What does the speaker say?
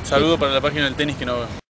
Saludo para la página del tenis que no veo.